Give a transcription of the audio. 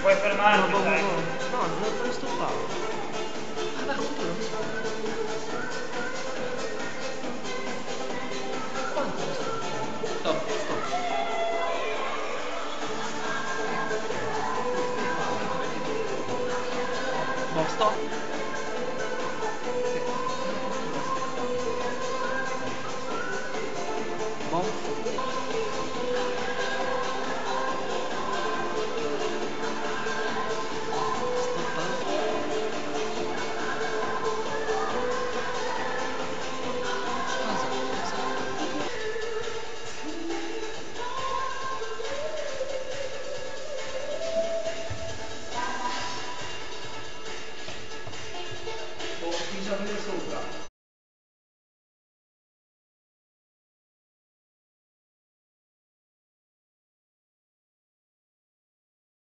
Puoi fermarti, no, sai. no, non stoppare. Ah, vai, continua, non stoppare. Quanto non stoppare? Stop, stop. Boh, stop. Boh.